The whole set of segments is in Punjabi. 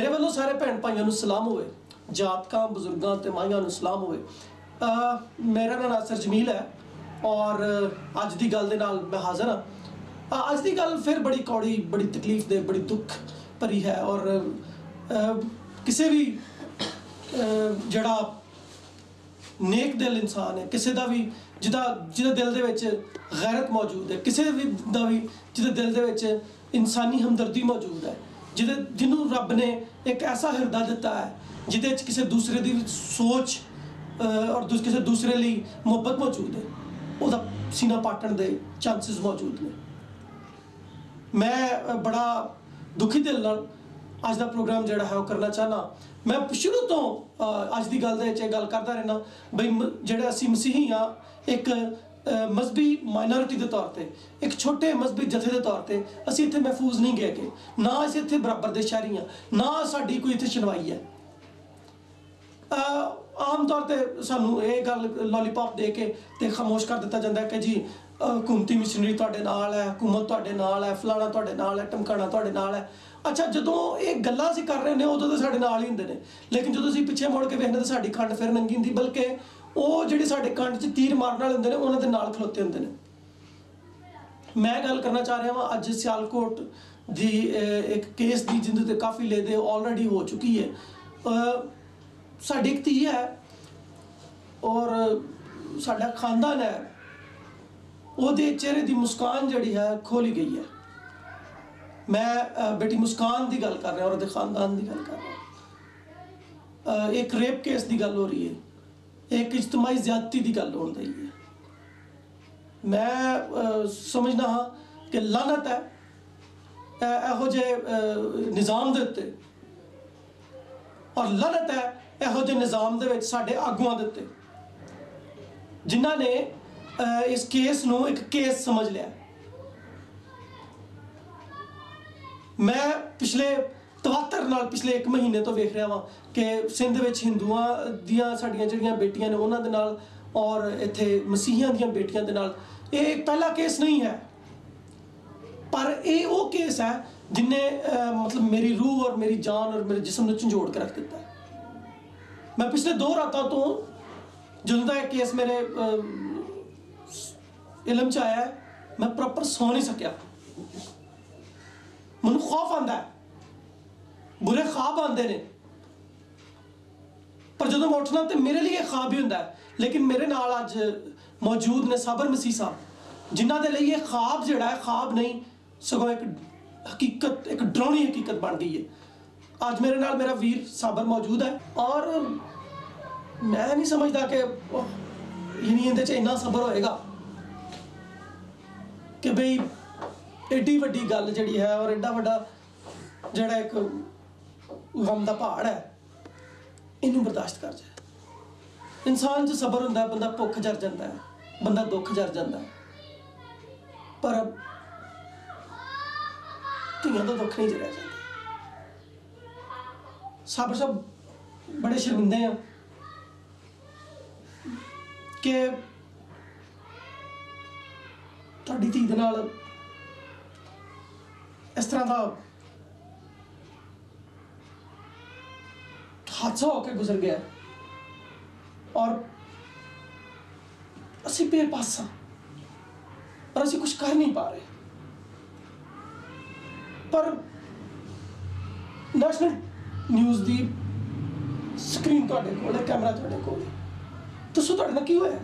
मेरे वालों सारे भैन भाइयों को सलाम होवे, जातकां बजुर्गों ते माइयां को सलाम होवे। मेरा नाम नासिर जमील है और अज की गल दे नाल मैं हाज़र हाँ। अज की गल फिर बड़ी कौड़ी, बड़ी तकलीफ दे, बड़ी दुख भरी है और किसी भी जड़ा नेक दिल इंसान है, किसी का भी जिदा दिल दे विच गैरत मौजूद है, किसी भी जिदा दिल दे विच इंसानी हमदर्दी मौजूद है, जिन्हों रब ने एक ऐसा हिरदा दिता है जिदे किसी दूसरे की सोच और किसी दूसरे लिए मुहब्बत मौजूद है, उसका सीना पाटन के चांसिस मौजूद ने। मैं बड़ा दुखी दिल नाल अज का प्रोग्राम जोड़ा है वो करना चाहना। मैं शुरू तो अज की गल गल करता रहना बई जोड़े असी मसीही हाँ, एक मजहबी माइनॉरिटी के तौर पर, एक छोटे मजहबी जथे के तौर पर असी इत्थे महफूज नहीं गए कि ना असी इत्थे बराबर दे शहरी हाँ, ना साडी कोई इत्थे सुनवाई है। आम तौर पर सानू ये गल लॉलीपॉप दे के ते खामोश कर दिता जाता है कि जी हुकूमती मिशनरी तुहाडे नाल है, हुकूमत तुहाडे नाल है, फलाना तुहाडे नाल है, टमकाना तुहाडे नाल है। अच्छा, जो ये गल्लां असीं कर रहे हैं उदों तो साडे नाल ही हुंदे ने, लेकिन जो असीं पिछे मुड़ के वेखने तो साडी खंड फिर नंगी हुंदी, बल्कि वो जिहड़े साडे खंड 'च तीर मारन वाले हुंदे ने उन्हां दे नाल खलोते हुंदे ने। मैं गल करना चाह रहा हाँ अज सियालकोट दी एक केस की जिंदे ते काफ़ी लेदे ऑलरेडी हो चुकी है। साडी एक धी है और साडा खानदान है, ਉਹਦੇ चेहरे की मुस्कान जी है खोली गई है। मैं बेटी मुस्कान की गल कर रहा और खानदान की गल कर रहा। एक रेप केस की गल हो रही है, एक इज्तमाही ज्यादती की गल हो रही है। मैं समझना हाँ कि लानत है यहो जे निज़ाम दे उत्ते और लानत है यहो जे निज़ाम दे विच साडे आगुआं दे उत्ते जिन्हां ने इस केस नूं एक केस समझ लिया। मैं पिछले तवातर नाल पिछले एक महीने तो वेख रहा वहाँ कि सिंध विच हिंदुआं दियां साडियां जिहड़ियां बेटियां ने उन्हां दे नाल और इत्थे मसीहियां दियां बेटियां दे नाल ये पहला केस नहीं है, पर ये वो केस है जिन्हें मतलब मेरी रूह और मेरी जान और मेरे जिस्म नूं झंझोड़ के रख दिता है। मैं पिछले 2 रातां तो जदों दा केस मेरे इलम च आया है, मैं प्रॉपर सौ नहीं सकिया। मैनूं खौफ आंदा है, बुरे ख्वाब आते हैं, पर जो मैं उठना तो मेरे लिए ख्वाब ही होंदा है। लेकिन मेरे नाल अज मौजूद ने साबर मसीह साहब, जिन्हां दे लिए ख्वाब जिहड़ा है ख्वाब नहीं सगों एक हकीकत, एक डरावनी हकीकत बन गई है। अज मेरे नाल मेरा वीर साबर मौजूद है और मैं नहीं समझदा कि यानी इहदे च इन्ना सबर होएगा कि बई एड्डी वड्डी गल जिहड़ी है और एड्डा वड्डा जिहड़ा एक गम दा पहाड़ है इनू बर्दाश्त कर जाए। इंसान च सबर हुंदा, बंदा भुख जर जाता है, बंदा दुख जर जाता है, पर धीआं तो दुख नहीं जरिया जाता। साबर साहब बड़े शर्मिंदे हैं कि तुहाडी धी दे नाल इस तरह का हादसा होकर गुजर गया और असी बेबस हाँ और असी कुछ कर नहीं पा रहे। पर नेशनल न्यूज़ की स्क्रीन तुहाडे कोल है, कैमरा तुहाडे कोल है, दसो तुहाडे नाल की होया?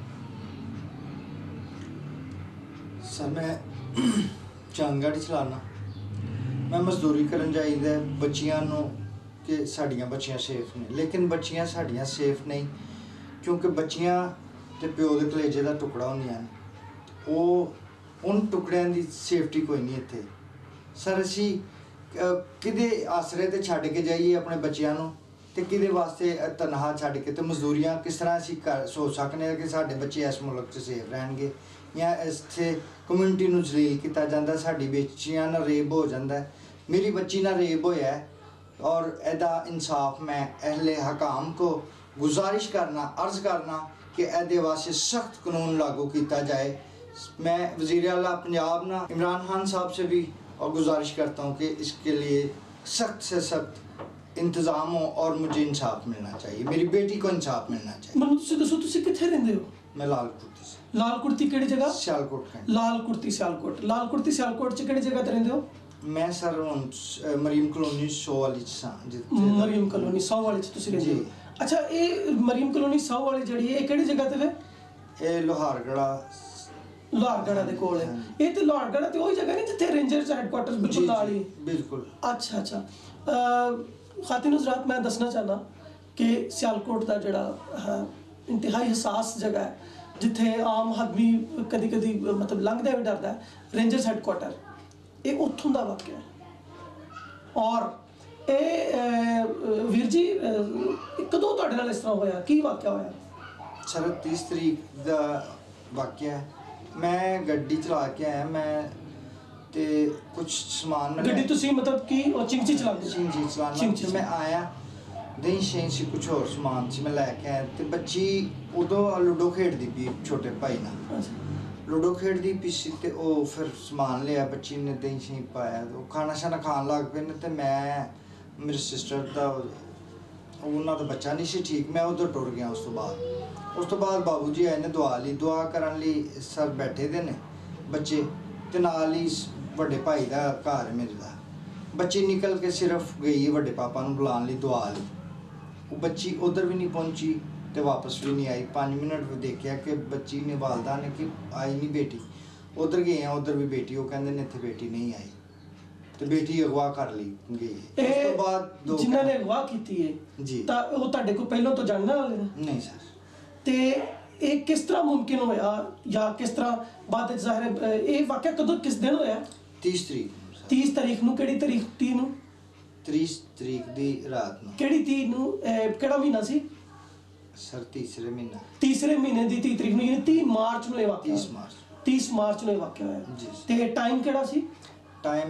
सर मैं चांद गाड़ी चलाना, मैं मजदूरी करन जाइदा बच्चियां नूं कि साड़ियाँ बच्चियां सेफ ने, लेकिन बच्चियां साड़ियाँ सेफ नहीं क्योंकि बच्चियां ते प्यो दे कलेजे का टुकड़ा होंदियां ने, वो उन टुकड़ियां की सेफ्टी कोई नहीं इत्थे। सर असी किदे आसरे ते छड्ड के जाइए अपने बच्चियां नूं ते किदे वास्ते तनहा छड्ड के ते मजदूरियां किस तरह असी कर सोच सकने हैं कि साडे बच्चे इस मुल्क च सेफ रहणगे या इत्थे कम्यूनिटी नूं जलील किया जाता, साडी बच्चियां नाल रेप हो जाता है। मेरी बच्ची नाल रेप होया है और एदा इंसाफ मैं अहले हकाम को गुजारिश करना, अर्ज़ करना कि एदे वास्ते सख्त कानून लागू किया जाए। मैं वज़ीर आला पंजाब ना इमरान खान साहब से भी और गुजारिश करता हूँ कि इसके लिए सख्त से सख्त इंतज़ाम हो और मुझे इंसाफ मिलना चाहिए, मेरी बेटी को इंसाफ मिलना चाहिए। ਮੈਨੂੰ ਤੁਸੀਂ ਦੱਸੋ ਤੁਸੀਂ ਕਿੱਥੇ ਰਹਿੰਦੇ ਹੋ? मैं लाल कुर्ती से। ਲਾਲ ਕੁਰਤੀ ਕਿਹੜੀ ਜਗ੍ਹਾ? सियालकोट खंड। ਲਾਲ ਕੁਰਤੀ ਸਿਆਲਕੋਟ। ਲਾਲ ਕੁਰਤੀ ਸਿਆਲਕੋਟ ਚ ਕਿਹੜੀ ਜਗ੍ਹਾ ਤੇ ਰਹਿੰਦੇ ਹੋ? मैं सर ਹੁਣ ਮਰੀਮ ਕਲੋਨੀ 100 ਵਾਲੀ ਚ ਸਾਂ ਜਿੱਥੇ ਮਰੀਮ ਕਲੋਨੀ 100 ਵਾਲੇ ਚ ਤੁਸੀਂ ਰਹਿੰਦੇ ਹੋ। ਅੱਛਾ, ਇਹ ਮਰੀਮ ਕਲੋਨੀ 100 ਵਾਲੀ ਜਿਹੜੀ ਹੈ ਇਹ ਕਿਹੜੀ ਜਗ੍ਹਾ ਤੇ ਵੇ? ਇਹ ਲੋਹਾਰਗੜਾ ਲੋਹਾਰਗੜਾ ਦੇ ਕੋਲ ਹੈ। ਇਹ ਤੇ ਲੋਹਾਰਗੜਾ ਤੇ ਉਹੀ ਜਗ੍ਹਾ ਨਹੀਂ ਜਿੱਥੇ ਰੇਂਜਰਸ ਹੈਡਕੁਆਟਰਸ ਬਿਲਕੁਲ ਨਾਲ ਹੀ? ਬਿਲਕੁਲ। ਅੱਛਾ ਅੱਛਾ। ਖਾਤਿਨ ਹਜ਼ਰਾਤ, ਮੈਂ ਦੱਸਣਾ ਚਾਹੁੰਦਾ ਕਿ ਸਿਆਲਕੋਟ ਦਾ ਜਿਹੜਾ ਹੈ ਇੰਤਹਾਈ ਹਸਾਸ ਜਗ੍ਹਾ ਹੈ ਜਿੱਥੇ ਆਮ ਆਦਮੀ ਕਦੀ ਕਦੀ ਮਤਲਬ ਲੰਘਦਾ ਵੀ ਡਰਦਾ ਹੈ। ਰੇਂਜਰਸ ਹੈਡਕੁਆਟਰ ਇਹ ਉੱਥੋਂ ਦਾ ਵਾਕਿਆ ਹੈ। ਔਰ ਇਹ ਵੀਰ ਜੀ ਕਦੋਂ ਤੁਹਾਡੇ ਨਾਲ ਇਸ ਤਰ੍ਹਾਂ ਹੋਇਆ? ਕੀ ਵਾਕਿਆ ਹੋਇਆ? ਸਰ 30 ਤਰੀਕ ਦਾ ਵਾਕਿਆ। ਮੈਂ ਗੱਡੀ ਚਲਾ ਕੇ ਆਇਆ, ਮੈਂ ਤੇ ਕੁਝ ਸਮਾਨ ਗੱਡੀ ਤੁਸੀਂ ਮਤਲਬ ਕੀ ਉਹ ਚਿੰਚੀ ਚਲਾਉਂਦੇ? ਚਿੰਚੀ ਚਲਾਉਣਾ। ਮੈਂ ਆਇਆ ਦਹੀਂ ਸ਼ੇਂ ਸੀ, ਕੁਝ ਹੋਰ ਸਮਾਨ ਸੀ, ਮੈਂ ਲੈ ਕੇ ਆਇਆ ਤੇ ਬੱਚੀ ਉਦੋਂ ਲੂਡੋ ਖੇਡਦੀ ਪਈ ਛੋਟੇ ਭਾਈ ਨਾਲ। ਲੂਡੋ ਖੇਡਦੀ ਪਈ ਸੀ ਤੇ ਉਹ ਫਿਰ ਸਮਾਨ ਲਿਆ, ਬੱਚੀ ਨੇ ਦਹੀਂ ਸ਼ੇਂ ਪਾਇਆ, ਉਹ ਖਾਣਾ ਸ਼ਾਨਾ ਖਾਣ ਲੱਗ ਪਏ ਨੇ ਤੇ ਮੈਂ ਮੇਰੇ ਸਿਸਟਰ ਦਾ ਉਹਨਾਂ ਦਾ ਬੱਚਾ ਨਹੀਂ ਸੀ ਠੀਕ, ਮੈਂ ਉਧਰ ਟੁਰ ਗਿਆ। ਉਸ ਤੋਂ ਬਾਅਦ ਬਾਬੂ ਜੀ ਆਏ ਨੇ ਦੁਆ ਕਰਨ ਲਈ। ਸਰ ਬੈਠੇ ਦੇ ਨੇ ਬੱਚੇ ਤੇ ਨਾਲ ਹੀ ਵੱਡੇ ਭਾਈ ਦਾ ਘਰ ਮੇਰੇ ਦਾ। ਬੱਚੀ ਨਿਕਲ ਕੇ ਸਿਰਫ ਗਈ ਵੱਡੇ ਪਾਪਾ ਨੂੰ ਬੁਲਾਉਣ ਲਈ ਦੁਆ ਲਈ। ਉਹ ਬੱਚੀ ਉਧਰ ਵੀ ਨਹੀਂ ਪਹੁੰਚੀ ਤੇ ਵਾਪਸ ਵੀ ਨਹੀਂ ਆਈ। 5 ਮਿੰਟ ਦੇਖਿਆ ਕਿ ਬੱਚੀ ਨੇ ਵਾਲਦਾ ਨੇ ਕਿ ਆਈ ਨਹੀਂ ਬੇਟੀ। ਉਧਰ ਗਏ ਆ, ਉਧਰ ਵੀ ਬੇਟੀ, ਉਹ ਕਹਿੰਦੇ ਨੇ ਇੱਥੇ ਬੇਟੀ ਨਹੀਂ ਆਈ ਤੇ ਬੇਟੀ ਅਗਵਾ ਕਰ ਲਈ ਗਈ। ਉਸ ਤੋਂ ਬਾਅਦ ਜਿਨ੍ਹਾਂ ਨੇ ਅਗਵਾ ਕੀਤੀ ਹੈ ਜੀ ਤਾਂ ਉਹ ਤੁਹਾਡੇ ਕੋਲ ਪਹਿਲਾਂ ਤੋਂ ਜਾਣਨ ਵਾਲੇ ਨੇ? ਨਹੀਂ ਸਰ। ਤੇ ਇਹ ਕਿਸ ਤਰ੍ਹਾਂ ਮੁਮਕਿਨ ਹੋਇਆ ਜਾਂ ਕਿਸ ਤਰ੍ਹਾਂ ਬਾਅਦ ਵਿੱਚ ਜ਼ਾਹਿਰ ਇਹ ਵਾਕਿਆ ਕਦੋਂ ਕਿਸ ਦਿਨ ਹੋਇਆ? 30 ਤਰੀਕ। 30 ਤਾਰੀਖ ਨੂੰ? ਕਿਹੜੀ ਤਾਰੀਖ? 30 ਨੂੰ? 30 ਤਰੀਕ ਦੀ ਰਾਤ ਨੂੰ। ਕਿਹੜੀ 30 ਨੂੰ? ਕਿਹੜਾ ਮਹੀਨਾ ਸੀ ਸਰ? ਤੀਸਰੇ ਮਹੀਨਾ। ਤੀਸਰੇ ਮਹੀਨੇ ਦੀ 30 ਤਰੀਕ ਨੂੰ, ਯਾਨੀ 30 ਮਾਰਚ ਨੂੰ ਇਹ ਵਾਕਿਆ? 30 ਮਾਰਚ। 30 ਮਾਰਚ ਨੂੰ ਇਹ ਵਾਕਿਆ ਹੋਇਆ ਜੀ। ਤੇ ਟਾਈਮ ਕਿਹੜਾ ਸੀ? ਟਾਈਮ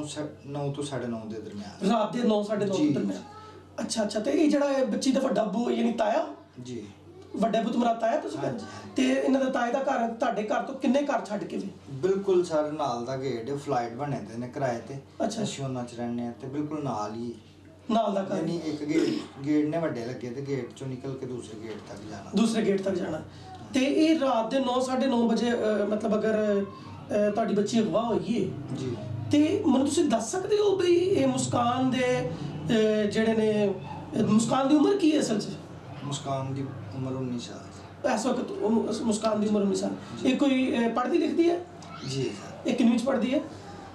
9 ਤੋਂ 9:30 ਦੇ ਦਰਮਿਆਨ, ਰਾਤ ਦੇ 9-9:30 ਦੇ ਦਰਮਿਆਨ। ਅੱਛਾ ਅੱਛਾ। ਤੇ ਇਹ ਜਿਹੜਾ ਬੱਚੀ ਦਾ ਵੱਡਾ ਬੂ ਯਾਨੀ ਤਾਇਆ? ਜੀ। ਵੱਡੇ ਪੁੱਤ ਮੇਰਾ ਤਾਇਆ ਤੁਸੀਂ ਕਹਿੰਦੇ? ਤੇ ਇਹਨਾਂ ਦਾ ਤਾਏ ਦਾ ਘਰ ਤੁਹਾਡੇ ਘਰ ਤੋਂ ਕਿੰਨੇ ਘਰ ਛੱਡ ਕੇ ਵੀ? ਬਿਲਕੁਲ ਸਰ, ਨਾਲ ਦਾ ਗੇਟ, ਫਲਾਈਟ ਬਣੇ ਦੇ ਨੇ ਕਿਰਾਏ ਤੇ। ਅੱਛਾ। ਅਸੀਂ ਉਹਨਾਂ 'ਚ ਰਹਿੰਦੇ ਆ ਤੇ ਬਿਲਕੁਲ ਨਾਲ ਹੀ ਨਾਲ ਦਾ ਘਰ? ਯਾਨੀ ਇੱਕ ਗੇਟ ਨੇ ਵੱਡੇ ਲੱਗੇ ਤੇ ਗੇਟ ਚੋਂ ਨਿਕਲ ਕੇ ਦੂਸਰੇ ਗੇਟ ਤੱਕ ਜਾਣਾ। ਦੂਸਰੇ ਗੇਟ ਤੱਕ ਜਾਣਾ। ਤੇ ਇਹ ਰਾਤ ਦੇ 9-9:30 ਵਜੇ ਮਤਲਬ ਅਗਰ ਤੁਹਾਡੀ ਬੱਚੀ ਅਗਵਾ ਹੋਈ ਹੈ ਜੀ ਤੇ ਮੈਨੂੰ ਤੁਸੀਂ ਦੱਸ ਸਕਦੇ ਹੋ ਬਈ ਇਹ ਮੁਸਕਾਨ ਦੇ ਜਿਹੜੇ ਨੇ, ਮੁਸਕਾਨ ਦੀ ਉਮਰ ਕੀ ਹੈ ਅਸਲ 'ਚ? ਮੁਸਕਾਨ ਦੀ ਉਮਰ 19 ਸਾਲ। ਇਸ ਵਕਤ ਮੁਸਕਾਨ ਦੀ ਉਮਰ 19 ਸਾਲ। ਇਹ ਕੋਈ ਪੜ੍ਹਦੀ ਲਿਖਦੀ ਹੈ? ਜੀ ਸਰ। ਇਹ ਕਿੰਨੀ 'ਚ ਪੜ੍ਹਦੀ ਹੈ?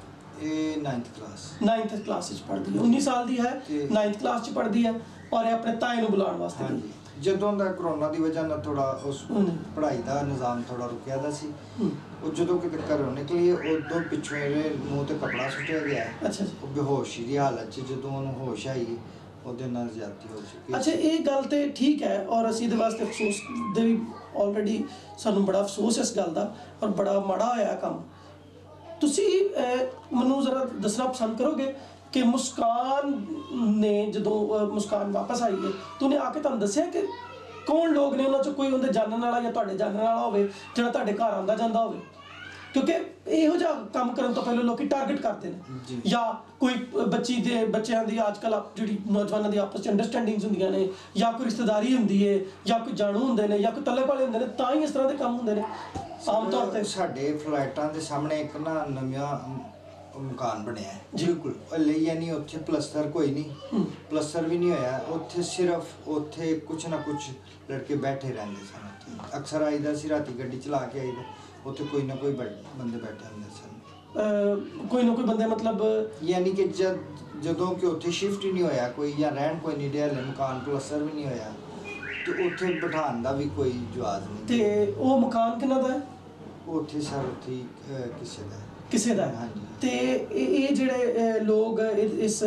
ਇਹ 9th ਕਲਾਸ। 9th ਕਲਾਸ 'ਚ ਪੜ੍ਹਦੀ ਹੈ। 19 ਸਾਲ ਦੀ ਹੈ, 9th ਕਲਾਸ 'ਚ ਪੜ੍ਹਦੀ ਹੈ ਔਰ ਇਹ ਆਪਣੇ ਤਾਏ ਨੂੰ ਬੁਲਾਉਣ ਵਾਸਤੇ ਗਈ। ਜਦੋਂ ਦਾ ਕਰੋਨਾ ਦੀ ਵਜ੍ਹਾ ਨਾਲ ਥੋੜਾ ਉਸ ਪੜ੍ਹਾਈ ਦਾ ਨਿਜ਼ਾਮ ਥੋੜਾ ਰੁਕਿਆ ਦਾ ਸੀ। ਉਹ ਜਦੋਂ ਕਿਤੇ ਘਰੋਂ ਨਿਕਲੀ ਉਦੋਂ ਪਿੱਛੋਂ ਇਹਦੇ ਮੂੰਹ ਤੇ ਕੱਪੜਾ ਸੁੱਟਿਆ ਗਿਆ। ਅੱਛਾ ਜੀ। ਉਹ ਬੇਹੋਸ਼ੀ ਦੀ ਹਾਲਤ 'ਚ ਜਦੋਂ ਉਹਨੂੰ ਹੋਸ਼ ਆਈ ਉਹਦੇ ਨਾਲ ਜ਼ਿਆਦਤੀ ਹੋ ਚੁੱਕੀ। ਅੱਛਾ, ਇਹ ਗੱਲ ਤੇ ਠੀਕ ਹੈ ਔਰ ਅਸੀਂ ਇਹਦੇ ਵਾਸਤੇ ਅਫਸੋਸ ਦੇ ਵੀ ਆਲਰੇਡੀ ਸਾਨੂੰ ਬੜਾ ਅਫਸੋਸ ਇਸ ਗੱਲ ਦਾ ਔਰ ਬੜਾ ਮਾੜਾ ਹੋਇਆ ਕੰਮ। ਤੁਸੀਂ ਮੈਨੂੰ ਜ਼ਰਾ ਦੱਸਣਾ ਪਸੰਦ ਕਰੋਗੇ ਕਿ ਮੁਸਕਾਨ ਨੇ ਜਦੋਂ ਮੁਸਕਾਨ ਵਾਪਸ ਆਈ ਹੈ ਤਾਂ ਉਹਨੇ ਆ ਕੇ ਤੁਹਾਨੂੰ ਦੱਸਿਆ ਕਿ ਕੌਣ ਲੋਕ ਨੇ ਉਹਨਾਂ 'ਚੋਂ ਕੋਈ ਉਹਦੇ ਜਾਣਨ ਵਾਲਾ ਜਾਂ ਤੁਹਾਡੇ ਜਾਣਨ ਵਾਲਾ ਹੋਵੇ ਜਿਹੜਾ ਤੁਹਾਡੇ ਘਰ ਆਉਂਦਾ ਜਾਂਦਾ ਹੋਵੇ? ਕਿਉਂਕਿ ਇਹੋ ਜਿਹਾ ਕੰਮ ਕਰਨ ਤੋਂ ਪਹਿਲਾਂ ਲੋਕੀ ਟਾਰਗੇਟ ਕਰਦੇ ਨੇ ਜਾਂ ਕੋਈ ਬੱਚਿਆਂ ਦੀ ਅੱਜ ਕੱਲ੍ਹ ਜਿਹੜੀ ਨੌਜਵਾਨਾਂ ਦੀ ਆਪਸ 'ਚ ਅੰਡਰਸਟੈਂਡਿੰਗਸ ਹੁੰਦੀਆਂ ਨੇ ਜਾਂ ਕੋਈ ਰਿਸ਼ਤੇਦਾਰੀ ਹੁੰਦੀ ਹੈ ਜਾਂ ਕੋਈ ਜਾਣੂ ਹੁੰਦੇ ਨੇ ਜਾਂ ਕੋਈ ਤਲਕ ਵਾਲੇ ਹੁੰਦੇ ਨੇ ਤਾਂ ਹੀ ਇਸ ਤਰ੍ਹਾਂ ਦੇ ਕੰਮ ਹੁੰਦੇ ਨੇ ਆਮ ਤੌਰ ਤੇ। ਸਾਡੇ ਫਲੈਟਾਂ ਦੇ ਸਾਹਮਣੇ ਇੱਕ ਨਾ ਨਵਾਂ ਮਕਾਨ ਬਣਿਆ ਹੈ ਬਿਲਕੁਲ ਲਈ, ਯਾਨੀ ਉੱਥੇ ਪਲਸਤਰ ਕੋਈ ਨਹੀਂ, ਪਲਸਤਰ ਵੀ ਨਹੀਂ ਹੋਇਆ ਉੱਥੇ, ਸਿਰਫ ਉੱਥੇ ਕੁਛ ਨਾ ਕੁਛ ਲੜਕੇ ਬੈਠੇ ਰਹਿੰਦੇ ਸਨ। ਅਕਸਰ ਆਈਦਾ ਸੀ ਰਾਤੀ ਗੱਡੀ ਚਲਾ ਕੇ ਆਈਦਾ, ਉੱਥੇ ਕੋਈ ਨਾ ਕੋਈ ਬੰਦੇ ਬੈਠੇ ਹੁੰਦੇ ਸਨ। ਕੋਈ ਨਾ ਕੋਈ ਬੰਦੇ ਮਤਲਬ ਯਾਨੀ ਕਿ ਜਦੋਂ ਕਿ ਉੱਥੇ ਸ਼ਿਫਟ ਹੀ ਨਹੀਂ ਹੋਇਆ ਕੋਈ ਜਾਂ ਰਹਿਣ ਕੋਈ ਨਹੀਂ ਰਿਹਾ, ਮਕਾਨ ਪਲਸਤਰ ਵੀ ਨਹੀਂ ਹੋਇਆ ਤੇ ਉੱਥੇ ਬਿਠਾਉਣ ਦਾ ਵੀ ਕੋਈ ਜਵਾਜ਼ ਨਹੀਂ। ਤੇ ਉਹ ਮਕਾਨ ਕਿਹਨਾਂ ਦਾ ਹੈ? ਉੱਥੇ ਸਰ ਉੱਥੇ ਕਿਸੇ ਦਾ? ਹਾਂਜੀ। ਤੇ ਇਹ ਜਿਹੜੇ ਲੋਕ ਇਸ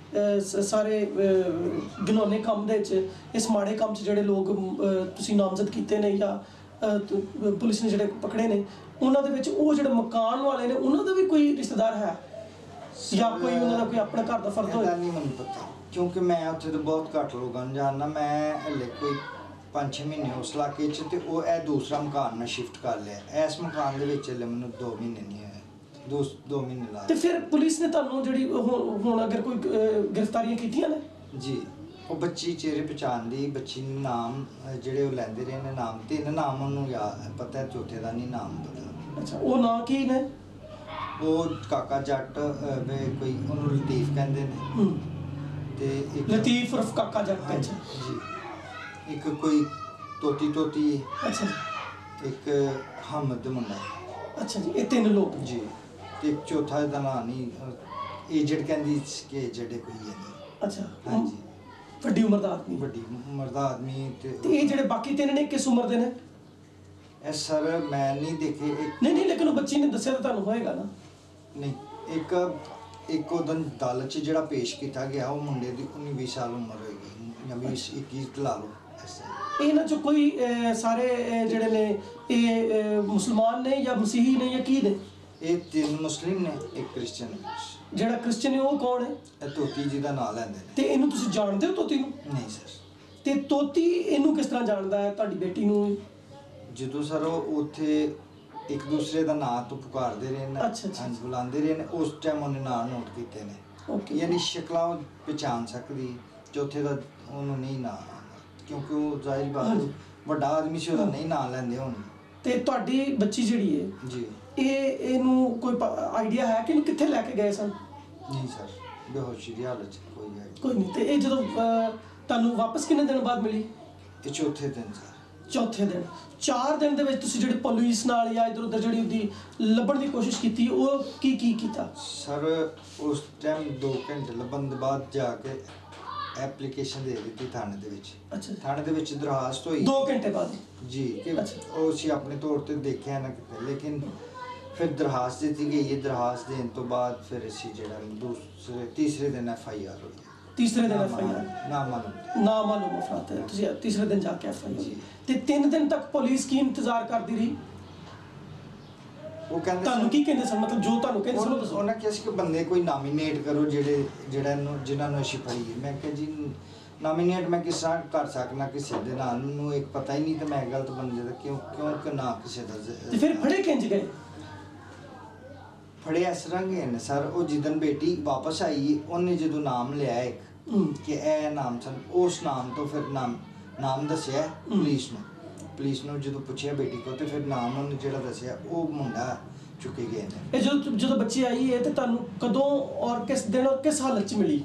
ਸਾਰੇ ਘਿਨੌਨੇ ਕੰਮ ਦੇ ਵਿੱਚ, ਇਸ ਮਾੜੇ ਕੰਮ 'ਚ ਜਿਹੜੇ ਲੋਕ ਤੁਸੀਂ ਨਾਮਜ਼ਦ ਕੀਤੇ ਨੇ ਜਾਂ ਪੁਲਿਸ ਨੇ ਜਿਹੜੇ ਪਕੜੇ ਨੇ, ਉਹਨਾਂ ਦੇ ਵਿੱਚ ਉਹ ਜਿਹੜੇ ਮਕਾਨ ਵਾਲੇ ਨੇ ਉਹਨਾਂ ਦਾ ਵੀ ਕੋਈ ਰਿਸ਼ਤੇਦਾਰ ਹੈ ਜਾਂ ਕੋਈ ਉਹਨਾਂ ਦਾ ਕੋਈ ਆਪਣਾ ਘਰ ਦਾ ਫਰਦ ਹੋਇਆ? ਨਹੀਂ ਮੈਨੂੰ ਪਤਾ, ਕਿਉਂਕਿ ਮੈਂ ਉੱਥੇ ਤਾਂ ਬਹੁਤ ਘੱਟ ਲੋਕਾਂ ਨੂੰ ਜਾਣਦਾ। ਮੈਂ ਹਲੇ ਕੋਈ 5-6 ਮਹੀਨੇ ਉਸ ਇਲਾਕੇ 'ਚ ਤੇ ਉਹ ਇਹ ਦੂਸਰਾ ਮਕਾਨ ਮੈਂ ਸ਼ਿਫਟ ਕਰ ਲਿਆ। ਇਸ ਮਕਾਨ ਦੇ ਵਿੱਚ ਹਲੇ ਮੈਨੂੰ 2 ਮਹੀਨੇ ਨਹੀਂ ਹੋਏ, 2 ਮਹੀਨੇ ਲਾ। ਤੇ ਫਿਰ ਪੁਲਿਸ ਨੇ ਤੁਹਾਨੂੰ ਜਿਹੜੀ ਹੁਣ ਅਗਰ ਕੋਈ ਗ੍ਰਿਫਤਾਰੀਆਂ ਕੀਤੀਆਂ ਨੇ? ਜੀ ਉਹ ਬੱਚੀ ਚਿਹਰੇ ਪਛਾਣਦੀ, ਬੱਚੀ ਨੂੰ ਨਾਮ ਜਿਹੜੇ ਉਹ ਲੈਂਦੇ ਰਹੇ ਨੇ, ਨਾਮ 3 ਨਾਮ ਉਹਨੂੰ ਪਤਾ ਹੈ, ਚੌਥੇ ਦਾ ਨਹੀਂ ਨਾਮ ਪਤਾ। ਅੱਛਾ, ਉਹ ਨਾਂ ਕੀ ਨੇ? ਉਹ ਕਾਕਾ ਜੱਟ ਵੇ ਕੋਈ, ਉਹਨੂੰ ਲਤੀਫ ਕਹਿੰਦੇ ਨੇ, ਤੇ ਇੱਕ ਲਤੀਫ ਉਰਫ ਕਾਕਾ ਜੱਟ। ਹਾਂਜੀ ਜੀ। ਇੱਕ ਕੋਈ ਤੋਤੀ। ਅੱਛਾ ਇੱਕ ਹਮਦ ਮੁੰਡਾ। ਅੱਛਾ ਜੀ, ਇਹ 3 ਲੋਕ ਜੀ। ਤੇ ਇੱਕ ਚੌਥਾ ਦਾ ਨਾਂ ਨਹੀਂ, ਏਜਡ ਕਹਿੰਦੀ ਕਿ ਏਜਡ ਕੋਈ ਹੈ ਨਹੀਂ। ਅੱਛਾ ਹਾਂਜੀ, ਵੱਡੀ ਉਮਰ ਦਾ ਆਦਮੀ। ਵੱਡੀ ਉਮਰ ਦਾ ਆਦਮੀ। ਤੇ ਇਹ ਜਿਹੜੇ ਬਾਕੀ 3 ਨੇ ਕਿਸ ਉਮਰ ਦੇ ਨੇ? ਇਹ ਸਰ ਮੈਂ ਨਹੀਂ ਦੇਖੇ। ਨਹੀਂ ਲੇਕਿਨ ਉਹ ਬੱਚੀ ਨੇ ਦੱਸਿਆ ਤਾਂ ਤੁਹਾਨੂੰ ਹੋਏਗਾ ਨਾ? ਨਹੀਂ, ਇੱਕ ਉਹ ਦਿਨ ਅਦਾਲਤ 'ਚ ਜਿਹੜਾ ਪੇਸ਼ ਕੀਤਾ ਗਿਆ ਉਹ ਮੁੰਡੇ ਦੀ 19-20 ਸਾਲ ਉਮਰ ਹੋਏਗੀ, ਜਾਂ 20-21 ਲਾ ਲਓ। ਇਹਨਾਂ 'ਚ ਕੋਈ ਸਾਰੇ ਜਿਹੜੇ ਨੇ ਇਹ ਮੁਸਲਮਾਨ ਨੇ ਜਾਂ ਮਸੀਹੀ ਨੇ ਜਾਂ ਕੀ ਨੇ? ਇਹ 3 ਮੁਸਲਿਮ ਨੇ, ਇੱਕ ਕ੍ਰਿਸਚਨ। ਜਿਹੜਾ ਕ੍ਰਿਸਚਨ ਹੈ ਉਹ ਕੌਣ ਹੈ? ਇਹ ਤੋਤੀ ਜੀ ਦਾ ਨਾਂ ਲੈਂਦੇ ਨੇ। ਤੇ ਇਹਨੂੰ ਤੁਸੀਂ ਜਾਣਦੇ ਹੋ ਤੋਤੀ ਨੂੰ? ਨਹੀਂ ਸਰ। ਤੇ ਤੋਤੀ ਇਹਨੂੰ ਕਿਸ ਤਰ੍ਹਾਂ ਜਾਣਦਾ ਹੈ, ਤੁਹਾਡੀ ਬੇਟੀ ਨੂੰ? ਜਦੋਂ ਸਰ ਉਹ ਉੱਥੇ ਇੱਕ ਦੂਸਰੇ ਦਾ ਨਾਂ ਤੋਂ ਪੁਕਾਰਦੇ ਰਹੇ ਨੇ, ਹਾਂਜੀ ਬੁਲਾਉਂਦੇ ਰਹੇ ਨੇ, ਉਸ ਟਾਈਮ ਉਹਨੇ ਨਾਂ ਨੋਟ ਕੀਤੇ ਨੇ। ਓਕੇ, ਯਾਨੀ ਸ਼ਕਲਾਂ ਉਹ ਪਛਾਣ ਸਕਦੀ, ਚੌਥੇ ਦਾ ਉਹਨੂੰ ਨਹੀਂ ਨਾਂ, ਕਿਉਂਕਿ ਉਹ ਜ਼ਾਹਿਰ ਬਾਤ ਵੱਡਾ ਆਦਮੀ ਸੀ, ਉਹਦਾ ਨਹੀਂ ਨਾਂ ਲੈਂਦੇ ਹੁਣ। ਤੇ ਤੁਹਾਡੀ ਬੱਚੀ ਜਿਹੜੀ ਹੈ ਜੀ, ਇਹਨੂੰ ਕੋਈ ਆਈਡੀਆ ਹੈ ਕਿ ਇਹਨੂੰ ਕਿੱਥੇ ਲੈ ਕੇ ਗਏ ਸਨ? ਨਹੀਂ ਸਰ, ਬੇਹੋਸ਼ੀ ਦੀ ਹਾਲਤ 'ਚ ਕੋਈ ਨਹੀਂ। ਤੇ ਇਹ ਜਦੋਂ ਤੁਹਾਨੂੰ ਵਾਪਸ ਕਿੰਨੇ ਦਿਨ ਬਾਅਦ ਮਿਲੀ? ਇਹ ਚੌਥੇ ਦਿਨ ਸਰ। ਚੌਥੇ ਦਿਨ। 4 ਦਿਨ ਦੇ ਵਿੱਚ ਤੁਸੀਂ ਜਿਹੜੇ ਪੁਲਿਸ ਨਾਲ ਜਾਂ ਇੱਧਰ ਉੱਧਰ ਜਿਹੜੀ ਉਹਦੀ ਲੱਭਣ ਦੀ ਕੋਸ਼ਿਸ਼ ਕੀਤੀ, ਉਹ ਕੀ ਕੀਤਾ ਸਰ? ਉਸ ਟਾਈਮ 2 ਘੰਟੇ ਲੱਭਣ ਦੇ ਬਾਅਦ ਜਾ ਕੇ ਐਪਲੀਕੇਸ਼ਨ ਦੇ ਦਿੱਤੀ ਥਾਣੇ ਦੇ ਵਿੱਚ। ਅੱਛਾ, ਥਾਣੇ ਦੇ ਵਿੱਚ ਦਰਖਾਸਤ ਹੋਈ 2 ਘੰਟੇ ਬਾਅਦ ਜੀ, ਕਿ ਉਹ ਅਸੀਂ ਆਪਣੇ ਤੌਰ ਤੇ ਦੇਖਿਆ ਨਾ ਕਿਤੇ, ਲੇਕਿਨ ਫਿਰ ਦਰਖਾਸਤ ਦਿੱਤੀ ਗਈ ਹੈ। ਦਰਖਾਸਤ ਦੇਣ ਤੋਂ ਬਾਅਦ ਫਿਰ ਅਸੀਂ ਜਿਹੜਾ ਤੀਸਰੇ ਦਿਨ FIR ਹੋਈ। ਤੀਸਰੇ ਦਿਨ FIR? ਨਾਮਾਲੂਮ ਅਫਰਾਦ। ਤੁਸੀਂ ਤੀਸਰੇ ਦਿਨ ਜਾ ਕੇ FIR। ਤੇ 3 ਦਿਨ ਤੱਕ ਪੁਲਿਸ ਕੀ ਇੰਤਜ਼ਾਰ ਕਰਦੀ ਰਹੀ? ਉਹ ਕਹਿੰਦੇ ਤੁਹਾਨੂੰ ਕੀ ਕਹਿੰਦੇ ਸਨ, ਮਤਲਬ ਜੋ ਤੁਹਾਨੂੰ ਕਹਿੰਦੇ ਸਨ ਦੱਸੋ। ਉਹਨਾਂ ਕਿਹਾ ਸੀ ਕਿ ਬੰਦੇ ਕੋਈ ਨਾਮੀਨੇਟ ਕਰੋ ਜਿਨ੍ਹਾਂ ਨੂੰ ਅਸੀਂ ਫੜੀਏ। ਮੈਂ ਕਿਹਾ ਜੀ ਨਾਮੀਨੇਟ ਮੈਂ ਕਿਸ ਤਰ੍ਹਾਂ ਕਰ ਸਕਣਾ ਕਿਸੇ ਦੇ ਨਾਂ ਨੂੰ? ਇੱਕ ਪਤਾ ਹੀ ਨਹੀਂ, ਤੇ ਮੈਂ ਗਲਤ ਬੰਦੇ ਦਾ ਕਿਉਂ ਨਾ ਕਿਸੇ ਦਾ। ਤੇ ਫਿਰ ਫੜੇ ਕਿੰਜ ਗਏ? ਫੜੇ ਇਸ ਤਰ੍ਹਾਂ ਗਏ ਨੇ ਸਰ, ਉਹ ਜਿੱਦਣ ਬੇਟੀ ਵਾਪਸ ਆਈ, ਉਹਨੇ ਜਦੋਂ ਨਾਮ ਲਿਆ ਇੱਕ ਕਿ ਇਹ ਨਾਮ ਸਨ, ਉਸ ਨਾਮ ਤੋਂ ਫਿਰ ਨਾਮ ਦੱਸਿਆ ਪੁਲਿਸ ਨੂੰ ਜਦੋਂ ਪੁੱਛਿਆ ਬੇਟੀ ਕੋਲ, ਤੇ ਫਿਰ ਨਾਮ ਉਹਨੇ ਜਿਹੜਾ ਦੱਸਿਆ ਉਹ ਮੁੰਡਾ ਚੁੱਕੇ ਗਏ ਨੇ। ਇਹ ਜਦੋਂ ਬੱਚੀ ਆਈ ਹੈ ਤੇ ਤੁਹਾਨੂੰ ਕਦੋਂ ਔਰ ਕਿਸ ਦਿਨ ਔਰ ਕਿਸ ਹਾਲਤ 'ਚ ਮਿਲੀ?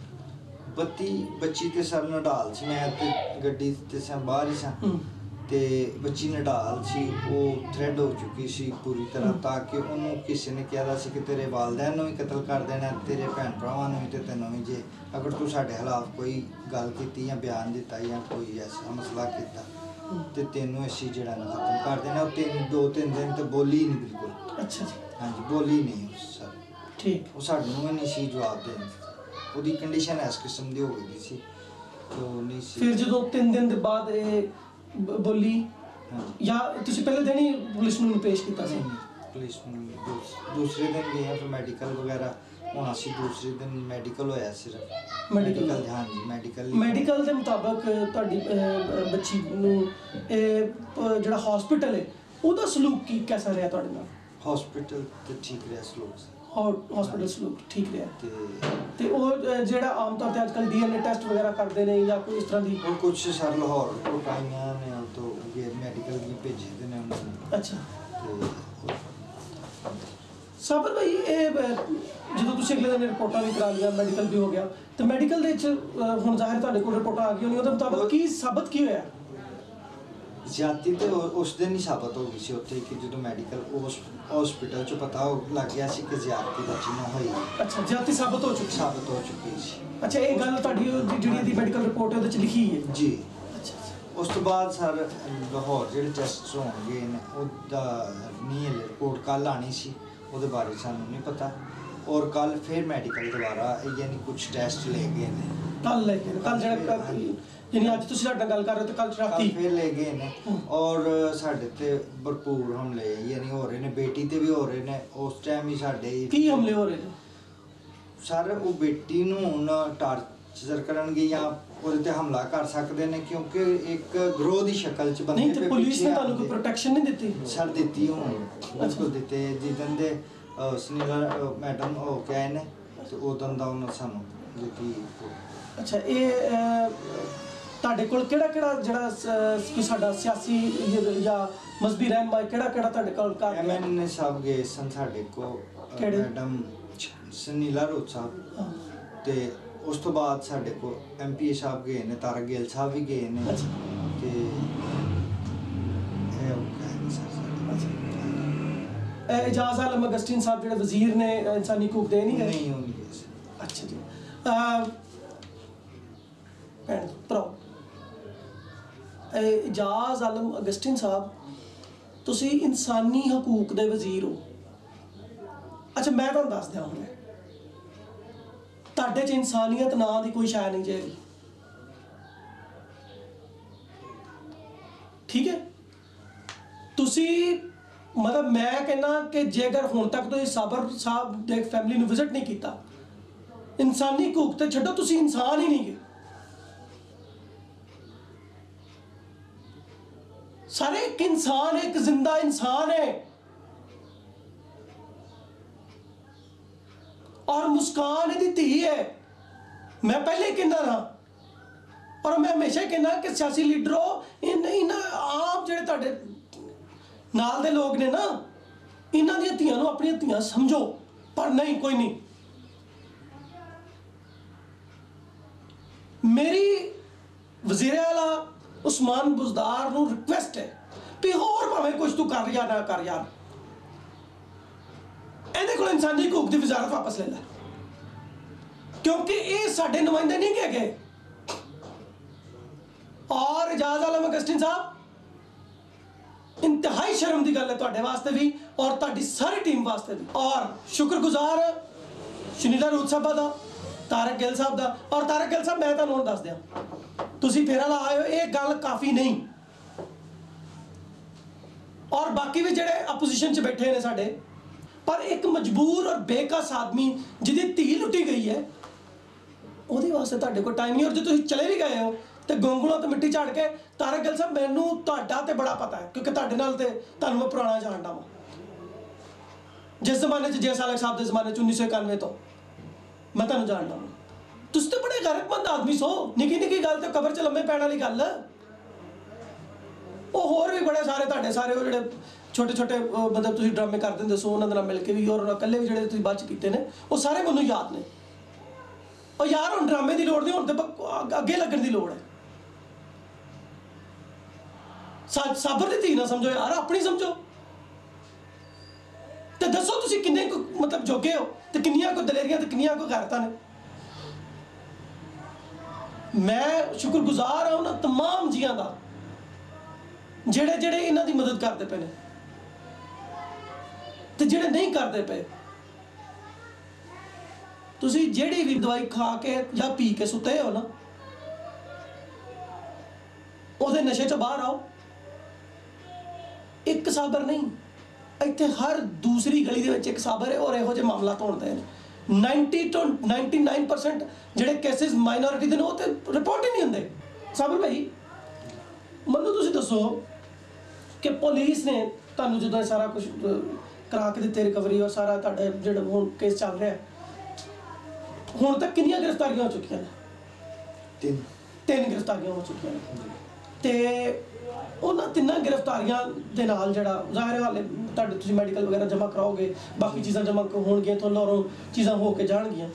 ਬੱਚੀ ਤੇ ਸਰ ਨਡਾਲ ਸੀ, ਮੈਂ ਤੇ ਗੱਡੀ ਤੇ ਸਾਂ ਬਾਹਰ ਹੀ ਸਾਂ, ਤੇ ਬੱਚੀ ਨਡਾਲ ਸੀ, ਉਹ ਥ੍ਰੈਡ ਹੋ ਚੁੱਕੀ ਸੀ ਪੂਰੀ ਤਰ੍ਹਾਂ, ਤਾਂ ਕਿ ਉਹਨੂੰ ਕਿਸੇ ਨੇ ਕਿਹਾ ਸੀ ਕਿ ਤੇਰੇ ਵਾਲਿਦੈਨ ਨੂੰ ਵੀ ਕਤਲ ਕਰ ਦੇਣਾ, ਤੇਰੇ ਭੈਣ ਭਰਾਵਾਂ ਨੂੰ ਵੀ ਤੇ ਤੈਨੂੰ ਵੀ, ਜੇ ਅਗਰ ਤੂੰ ਸਾਡੇ ਖਿਲਾਫ ਕੋਈ ਗੱਲ ਕੀਤੀ ਜਾਂ ਬਿਆਨ ਦਿੱਤਾ ਜਾਂ ਕੋਈ ਐਸਾ ਮਸਲਾ ਕੀਤਾ ਤੇ ਤੈਨੂੰ ਅਸੀਂ ਜਿਹੜਾ ਨਾ ਖਤਮ ਕਰ ਦੇਣਾ। ਉਹ 2-3 ਦਿਨ ਤੇ ਬੋਲੀ ਨਹੀਂ ਬਿਲਕੁਲ। ਅੱਛਾ ਜੀ। ਹਾਂਜੀ, ਬੋਲੀ ਨਹੀਂ ਸਰ। ਠੀਕ। ਉਹ ਸਾਨੂੰ ਵੀ ਨਹੀਂ ਸੀ ਜਵਾਬ ਦੇਣ, ਉਹਦੀ ਕੰਡੀਸ਼ਨ ਇਸ ਕਿਸਮ ਦੀ ਹੋ ਗਈ ਸੀ ਕਿ ਉਹ ਨਹੀਂ ਸੀ। ਫਿਰ ਜਦੋਂ 3 ਦਿਨ ਦੇ ਬਾਅਦ ਇਹ ਬੋਲੀ, ਜਾਂ ਤੁਸੀਂ ਪਹਿਲੇ ਦਿਨ ਹੀ ਪੁਲਿਸ ਨੂੰ ਪੇਸ਼ ਕੀਤਾ ਸੀ? ਪੁਲਿਸ ਨੂੰ ਦੂਸਰੇ ਦਿਨ ਗਏ ਫਿਰ ਮੈਡੀਕਲ ਵਗੈਰਾ, ਹੁਣ ਅਸੀਂ ਦੂਸਰੇ ਦਿਨ ਮੈਡੀਕਲ ਹੋਇਆ ਸਿਰਫ। ਮੈਡੀਕਲ? ਹਾਂਜੀ, ਮੈਡੀਕਲ ਦੇ ਮੁਤਾਬਕ ਤੁਹਾਡੀ ਬੱਚੀ ਨੂੰ ਜਿਹੜਾ ਹਸਪੀਟਲ ਹੈ ਉਹਦਾ ਸਲੂਕ ਕੈਸਾ ਰਿਹਾ ਤੁਹਾਡੇ ਨਾਲ? ਹਸਪੀਟਲ ਤੇ ਠੀਕ ਰਿਹਾ ਸਲੂਕ। ਹਸਪੀਟਲ ਸਲੂਕ ਠੀਕ ਰਿਹਾ। ਤੇ ਉਹ ਜਿਹੜਾ ਆਮ ਤੌਰ ਤੇ ਅੱਜ ਕੱਲ੍ਹ DNA ਟੈਸਟ ਵਗੈਰਾ ਕਰਦੇ ਨੇ ਜਾਂ ਕੋਈ ਇਸ ਤਰ੍ਹਾਂ ਦੀ? ਉਹ ਕੁਝ ਸਰ ਲਾਹੌਰ ਰਿਪੋਰਟਾਂ ਨੇ, ਉਹ ਤੋਂ ਮੈਡੀਕਲ ਵੀ ਭੇਜੇ ਦੇ ਨੇ ਉਹਨਾਂ ਨੂੰ। ਅੱਛਾ। ਸਾਬਰ ਭਾਈ, ਇਹ ਜਦੋਂ ਤੁਸੀਂ ਅਗਲੇ ਦਿਨ ਰਿਪੋਰਟਾਂ ਵੀ ਕਰਾ ਲਈਆਂ, ਮੈਡੀਕਲ ਵੀ ਹੋ ਗਿਆ, ਤੇ ਮੈਡੀਕਲ ਦੇ ਵਿੱਚ ਹੁਣ ਜ਼ਾਹਿਰ ਤੁਹਾਡੇ ਕੋਲ ਰਿਪੋਰਟਾਂ ਆ ਗਈਆਂ ਹੋਣੀਆਂ, ਉਹਦੇ ਮੁਤਾਬਕ ਕੀ ਸਾਬਤ ਕੀ ਹੋਇਆ? ਜ਼ਿਆਦਤੀ ਤੇ ਉਸ ਦਿਨ ਹੀ ਸਾਬਤ ਹੋ ਗਈ ਸੀ ਉੱਥੇ, ਕਿ ਜਦੋਂ ਮੈਡੀਕਲ ਹਸਪੀਟਲ 'ਚ ਪਤਾ ਲੱਗ ਗਿਆ ਸੀ ਕਿ ਜ਼ਿਆਦਤੀ ਬੱਚੀ ਨਾਲ ਹੋਈ। ਅੱਛਾ, ਜ਼ਿਆਦਤੀ ਸਾਬਤ ਹੋ ਚੁੱਕੀ ਸੀ। ਅੱਛਾ, ਇਹ ਗੱਲ ਤੁਹਾਡੀ ਜਿਹੜੀ ਇਹਦੀ ਮੈਡੀਕਲ ਰਿਪੋਰਟ ਹੈ ਉਹਦੇ 'ਚ ਲਿਖੀ ਹੈ? ਜੀ। ਅੱਛਾ। ਉਸ ਤੋਂ ਬਾਅਦ ਸਰ ਲਾਹੌਰ ਜਿਹੜੇ ਟੈਸਟ ਹੋਣਗੇ ਨੇ, ਉਹਦਾ ਨਹੀਂ ਰਿਪੋਰਟ ਕੱਲ੍ਹ ਆਉਣੀ ਸੀ, ਉਹਦੇ ਬਾਰੇ ਸਾਨੂੰ ਨਹੀਂ ਪਤਾ। ਔਰ ਕੱਲ੍ਹ ਫਿਰ ਮੈਡੀਕਲ ਦੁਬਾਰਾ ਯਾਨੀ ਕੁਝ ਟੈਸਟ ਲੈ ਗਏ ਨੇ। ਕੱਲ੍ਹ ਜਿਹੜਾ ਯਾਨੀ ਅੱਜ ਤੁਸੀਂ ਸਾਡੇ ਨਾਲ ਗੱਲ ਕਰ ਰਹੇ ਹੋ ਤੇ ਕੱਲ੍ਹ ਰਾਤੀ ਫਿਰ ਲੈ ਗਏ ਨੇ। ਔਰ ਸਾਡੇ ਤੇ ਭਰਪੂਰ ਹਮਲੇ ਯਾਨੀ ਹੋ ਰਹੇ ਨੇ, ਬੇਟੀ ਤੇ ਵੀ ਹੋ ਰਹੇ ਨੇ। ਉਸ ਟਾਈਮ ਹੀ ਸਾਡੇ ਕੀ ਹਮਲੇ ਹੋ ਰਹੇ ਨੇ ਸਰ? ਉਹ ਬੇਟੀ ਨੂੰ ਹੁਣ ਟਾਰਚਰ ਕਰਨਗੇ ਜਾਂ ਉਹਦੇ ਤੇ ਹਮਲਾ ਕਰ ਸਕਦੇ ਨੇ, ਕਿਉਂਕਿ ਇੱਕ ਗਰੋਹ ਦੀ ਸ਼ਕਲ 'ਚ ਬੰਦੇ। ਨਹੀਂ ਤੇ ਪੁਲਿਸ ਨੇ ਤੁਹਾਨੂੰ ਕੋਈ ਪ੍ਰੋਟੈਕਸ਼ਨ ਨਹੀਂ ਦਿੱਤੀ? ਸਰ ਦਿੱਤੀ, ਹੁਣ ਬਿਲਕੁਲ ਦਿੱਤੇ। ਜਿੱਦਣ ਦੇ ਸੁਨੀਲ ਮੈਡਮ ਹੋ ਕੇ ਆਏ ਨੇ ਤੇ ਉਦੋਂ ਦਾ ਉਹਨਾਂ ਸਾਨੂੰ ਦਿੱਤੀ। ਅੱਛਾ, ਇਹ ਤੁਹਾਡੇ ਕੋਲ ਕਿਹੜਾ ਜਿਹੜਾ ਕੋਈ ਸਾਡਾ ਸਿਆਸੀ ਜਾਂ ਮਜ਼ਹਬੀ ਰਹਿਨੁਮਾ ਕਿਹੜਾ ਤੁਹਾਡੇ ਕੋਲ ਘਰ MNA ਸਾਹਿਬ ਗਏ ਸਨ ਸਾਡੇ ਕੋਲ, ਕਿਹੜੇ? ਮੈਡਮ ਸੁਨੀਲਾ ਰੋਤ ਸਾਹਿਬ, ਤੇ ਉਸ ਤੋਂ ਬਾਅਦ ਸਾਡੇ ਕੋਲ MPA ਸਾਹਿਬ ਗਏ ਨੇ, ਤਾਰਕ ਗਿੱਲ ਸਾਹਿਬ ਵੀ ਗਏ ਨੇ, ਅੱਛਾ। ਤੇ ਇਹ ਉਹ ਕਹਿੰਦੇ ਸਰ ਇਜਾਜ਼ ਆਲਮ ਅਗਸਟੀਨ ਸਾਹਿਬ ਜਿਹੜੇ ਵਜ਼ੀਰ ਨੇ ਇਨਸਾਨੀ ਹਕੂਕ ਦੇ ਨਹੀਂ ਗਏ? ਨਹੀਂ ਹੋਣਗੇ ਸਰ। ਅੱਛਾ ਜੀ। ਭੈਣ ਭਰਾ, ਇਜਾਜ਼ ਆਲਮ ਅਗਸਟੀਨ ਸਾਹਿਬ, ਤੁਸੀਂ ਇਨਸਾਨੀ ਹਕੂਕ ਦੇ ਵਜ਼ੀਰ ਹੋ। ਅੱਛਾ, ਮੈਂ ਤੁਹਾਨੂੰ ਦੱਸ ਦਿਆਂ ਹੁਣ, ਤੁਹਾਡੇ 'ਚ ਇਨਸਾਨੀਅਤ ਨਾਂ ਦੀ ਕੋਈ ਸ਼ੈ ਨਹੀਂ ਜਾਏਗੀ, ਠੀਕ ਹੈ? ਤੁਸੀਂ ਮਤਲਬ ਮੈਂ ਕਹਿੰਦਾ ਕਿ ਜੇਕਰ ਹੁਣ ਤੱਕ ਤੁਸੀਂ ਸਾਬਰ ਸਾਹਿਬ ਦੇ ਫੈਮਿਲੀ ਨੂੰ ਵਿਜ਼ਿਟ ਨਹੀਂ ਕੀਤਾ, ਇਨਸਾਨੀ ਹਕੂਕ ਤੇ ਛੱਡੋ, ਤੁਸੀਂ ਇਨਸਾਨ ਹੀ ਨਹੀਂ ਗੇ। ਸਾਰੇ ਇੱਕ ਇਨਸਾਨ, ਇੱਕ ਜ਼ਿੰਦਾ ਇਨਸਾਨ ਹੈ। और मुस्कान ਇਹਦੀ ਧੀ ਹੈ। मैं पहले कहना रहा और मैं हमेशा कहना कि सियासी लीडरों इन आप ਜਿਹੜੇ ਤੁਹਾਡੇ ਨਾਲ ਦੇ ਲੋਕ ਨੇ ਨਾ, ਇਹਨਾਂ ਦੀਆਂ ਧੀਆਂ ਨੂੰ ਆਪਣੀਆਂ ਧੀਆਂ ਸਮਝੋ, ਪਰ ਨਹੀਂ, ਕੋਈ ਨਹੀਂ। ਮੇਰੀ ਵਜ਼ੀਰ ਆਲਾ ਉਸਮਾਨ ਬੁਜ਼ਦਾਰ ਨੂੰ ਰਿਕਵੈਸਟ ਹੈ ਵੀ ਹੋਰ ਭਾਵੇਂ ਕੁਝ ਤੂੰ ਕਰ ਜਾਂ ਨਾ ਕਰ ਯਾਰ, ਇਹਦੇ ਕੋਲ ਇਨਸਾਨੀ ਹਕੂਕ ਦੀ ਵਜ਼ਾਰਤ ਵਾਪਸ ਲੈ ਲੈ, ਕਿਉਂਕਿ ਇਹ ਸਾਡੇ ਨੁਮਾਇੰਦੇ ਨਹੀਂ ਹੈਗੇ। और इजाज़ आलम अगस्टीन साहब, इंतहाई शर्म की गल है तुहाडे वास्ते भी और तुहाडी सारी टीम वास्ते भी। और शुक्रगुजार सुनीला रूत साहब का, तारक गिल साहब का। और तारक गिल साहब, मैं तुहानूं दस दियां, तुसीं फेरा ला आए हो, ये गल काफ़ी नहीं। और बाकी भी जिहड़े अपोजिशन च बैठे ने साडे, पर एक मजबूर और बेकस आदमी जिहदी धी लुटी गई है, ਉਹਦੇ ਵਾਸਤੇ ਤੁਹਾਡੇ ਕੋਲ ਟਾਈਮ ਨਹੀਂ। ਔਰ ਜੇ ਤੁਸੀਂ ਚਲੇ ਵੀ ਗਏ ਹੋ ਤੇ ਗੋਂਗਲੋਂ ਤੇ ਮਿੱਟੀ ਝਾੜ ਕੇ, ਤਾਰਕ ਗਿੱਲ ਸਾਹਿਬ, ਮੈਨੂੰ ਤੁਹਾਡਾ ਤੇ ਬੜਾ ਪਤਾ ਹੈ, ਕਿਉਂਕਿ ਤੁਹਾਡੇ ਨਾਲ ਤੇ ਤੁਹਾਨੂੰ ਮੈਂ ਪੁਰਾਣਾ ਜਾਣਦਾ ਵਾਂ। ਜਿਸ ਜ਼ਮਾਨੇ 'ਚ ਜੈਸਾਲਕ ਸਾਹਿਬ ਦੇ ਜ਼ਮਾਨੇ 'ਚ 1991 ਤੋਂ ਮੈਂ ਤੁਹਾਨੂੰ ਜਾਣਦਾ ਵਾਂ। ਤੁਸੀਂ ਤੇ ਬੜੇ ਗੈਰਤਮੰਦ ਆਦਮੀ ਸੋ, ਨਿੱਕੀ ਨਿੱਕੀ ਗੱਲ ਤੇ ਕਬਰ 'ਚ ਲੰਮੇ ਪੈਣ ਵਾਲੀ ਗੱਲ। ਉਹ ਹੋਰ ਵੀ ਬੜੇ ਸਾਰੇ ਤੁਹਾਡੇ ਸਾਰੇ ਉਹ ਜਿਹੜੇ ਛੋਟੇ ਛੋਟੇ ਮਤਲਬ ਤੁਸੀਂ ਡਰਾਮੇ ਕਰਦੇ ਹੁੰਦੇ ਸੋ, ਉਹਨਾਂ ਦੇ ਨਾਲ ਮਿਲ ਕੇ ਵੀ, ਔਰ ਇਕੱਲੇ ਵੀ ਜਿਹੜੇ ਤੁਸੀਂ ਬਾਅਦ 'ਚ ਕੀਤੇ ਨੇ, ਉਹ ਸਾਰੇ ਮੈਨੂੰ ਯਾਦ ਨੇ। और यार हुण ड्रामे की लोड़ नहीं, हुण तो अगे लगन की लोड़ है। साबर की धी ना समझो यार, अपनी समझो। तो दसो तुसीं किन्ने को मतलब जोगे हो, तो किन्नियां को दलेरियां, तो किन्नियां को गैरतां ने। मैं शुक्रगुजार हाँ उन्हां तमाम जियां दा जेड़े जेड़े इन्हां दी मदद करते पे ने, ते जेड़े नहीं करते पे। ਤੁਸੀਂ ਜਿਹੜੀ ਵੀ ਦਵਾਈ ਖਾ ਕੇ ਜਾਂ ਪੀ ਕੇ ਸੁੱਤੇ ਹੋ ਨਾ, ਉਹਦੇ ਨਸ਼ੇ 'ਚ ਬਾਹਰ ਆਓ। ਇੱਕ ਸਾਬਰ ਨਹੀਂ, ਇੱਥੇ ਹਰ ਦੂਸਰੀ ਗਲੀ ਦੇ ਵਿੱਚ ਇੱਕ ਸਾਬਰ ਹੈ, ਔਰ ਇਹੋ ਜਿਹੇ ਮਾਮਲਾ ਹੋਣਦੇ ਨੇ। 90 ਤੋਂ 99% ਜਿਹੜੇ ਕੇਸਿਸ ਮਾਈਨੋਰਿਟੀ ਦੇ ਨੇ, ਉਹ ਤੇ ਰਿਪੋਰਟ ਹੀ ਨਹੀਂ ਹੁੰਦੇ। ਸਾਬਰ ਭਾਈ, ਮੈਨੂੰ ਤੁਸੀਂ ਦੱਸੋ ਕਿ ਪੁਲਿਸ ਨੇ ਤੁਹਾਨੂੰ ਜਦੋਂ ਇਹ ਸਾਰਾ ਕੁਝ ਕਰਾ ਕੇ ਦਿੱਤੇ, ਰਿਕਵਰੀ ਔਰ ਸਾਰਾ ਤੁਹਾਡਾ ਜਿਹੜਾ ਹੁਣ ਕੇਸ ਚੱਲ ਰਿਹਾ, ਹੁਣ ਤੱਕ ਕਿੰਨੀਆਂ ਗ੍ਰਿਫਤਾਰੀਆਂ ਹੋ ਚੁੱਕੀਆਂ ਨੇ? ਤਿੰਨ ਗ੍ਰਿਫਤਾਰੀਆਂ ਹੋ ਚੁੱਕੀਆਂ ਨੇ। ਤੇ ਉਹਨਾਂ ਤਿੰਨਾਂ ਗ੍ਰਿਫਤਾਰੀਆਂ ਦੇ ਨਾਲ ਜਿਹੜਾ ਜ਼ਾਹਿਰ ਹਾਲੇ ਤੁਹਾਡੇ ਤੁਸੀਂ ਮੈਡੀਕਲ ਵਗੈਰਾ ਜਮ੍ਹਾਂ ਕਰਾਓਗੇ, ਬਾਕੀ ਚੀਜ਼ਾਂ ਜਮ੍ਹਾਂ ਹੋਣਗੀਆਂ, ਤੁਹਾਨੂੰ ਔਰ ਚੀਜ਼ਾਂ ਹੋ ਕੇ ਜਾਣਗੀਆਂ।